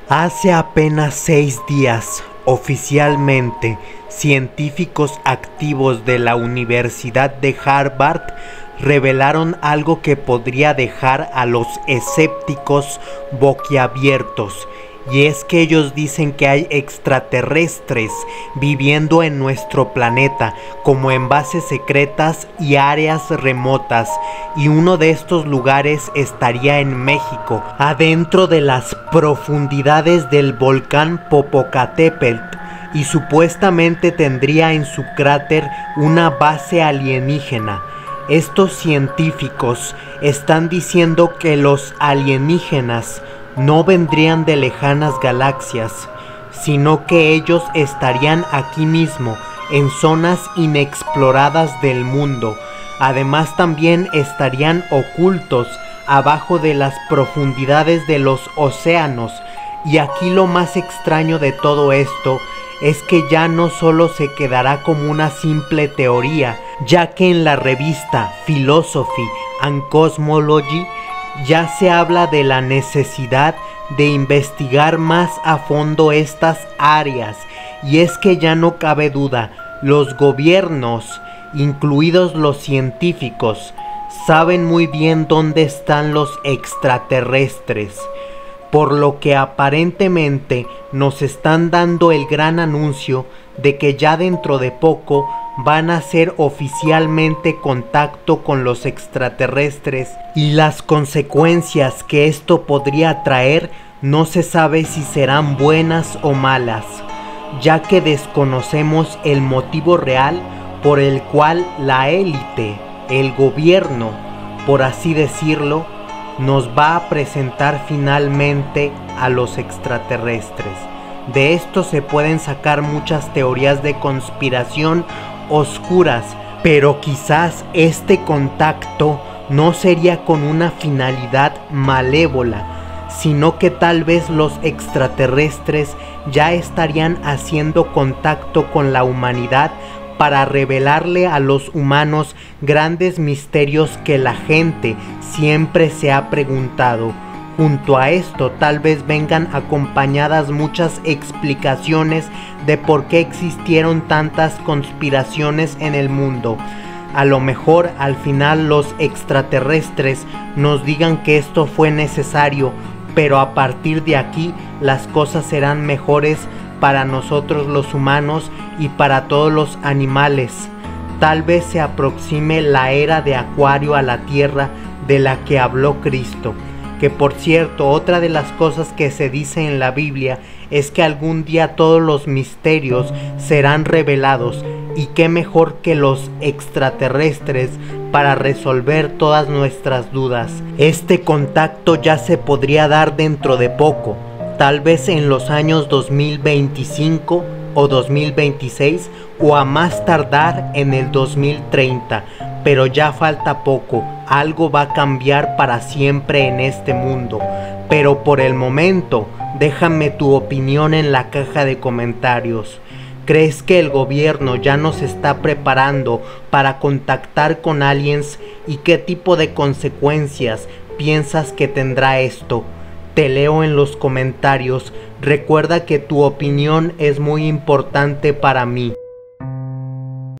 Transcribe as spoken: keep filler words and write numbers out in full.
Hace apenas seis días, oficialmente, científicos activos de la Universidad de Harvard revelaron algo que podría dejar a los escépticos boquiabiertos. Y es que ellos dicen que hay extraterrestres viviendo en nuestro planeta, como en bases secretas y áreas remotas, y uno de estos lugares estaría en México, adentro de las profundidades del volcán Popocatépetl, y supuestamente tendría en su cráter una base alienígena. Estos científicos están diciendo que los alienígenas no vendrían de lejanas galaxias, sino que ellos estarían aquí mismo, en zonas inexploradas del mundo. Además, también estarían ocultos abajo de las profundidades de los océanos. Y aquí lo más extraño de todo esto es que ya no solo se quedará como una simple teoría, ya que en la revista Philosophy and Cosmology ya se habla de la necesidad de investigar más a fondo estas áreas. Y es que ya no cabe duda, los gobiernos, incluidos los científicos, saben muy bien dónde están los extraterrestres, por lo que aparentemente nos están dando el gran anuncio de que ya dentro de poco van a hacer oficialmente contacto con los extraterrestres, y las consecuencias que esto podría traer no se sabe si serán buenas o malas, ya que desconocemos el motivo real por el cual la élite, el gobierno, por así decirlo, nos va a presentar finalmente a los extraterrestres. De esto se pueden sacar muchas teorías de conspiración oscuras, pero quizás este contacto no sería con una finalidad malévola, sino que tal vez los extraterrestres ya estarían haciendo contacto con la humanidad para revelarle a los humanos grandes misterios que la gente siempre se ha preguntado. Junto a esto tal vez vengan acompañadas muchas explicaciones de por qué existieron tantas conspiraciones en el mundo. A lo mejor al final los extraterrestres nos digan que esto fue necesario, pero a partir de aquí las cosas serán mejores para nosotros los humanos y para todos los animales. Tal vez se aproxime la era de Acuario a la Tierra de la que habló Cristo. Que por cierto, otra de las cosas que se dice en la Biblia es que algún día todos los misterios serán revelados, y qué mejor que los extraterrestres para resolver todas nuestras dudas. Este contacto ya se podría dar dentro de poco, tal vez en los años dos mil veinticinco o dos mil veintiséis, o a más tardar en el dos mil treinta, pero ya falta poco. Algo va a cambiar para siempre en este mundo. Pero por el momento, déjame tu opinión en la caja de comentarios. ¿Crees que el gobierno ya nos está preparando para contactar con aliens? ¿Y qué tipo de consecuencias piensas que tendrá esto? Te leo en los comentarios. Recuerda que tu opinión es muy importante para mí.